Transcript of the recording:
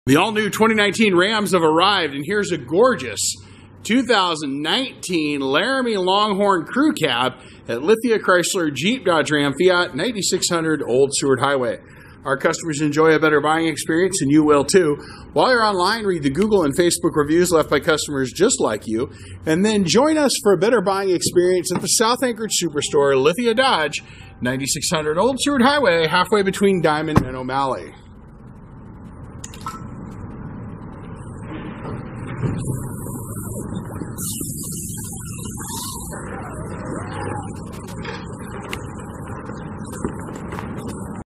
The all-new 2019 Rams have arrived, and here's a gorgeous 2019 Laramie Longhorn Crew Cab at Lithia, Chrysler, Jeep, Dodge, Ram, Fiat, 9600 Old Seward Highway. Our customers enjoy a better buying experience, and you will too. While you're online, read the Google and Facebook reviews left by customers just like you, and then join us for a better buying experience at the South Anchorage Superstore, Lithia Dodge, 9600 Old Seward Highway, halfway between Diamond and O'Malley.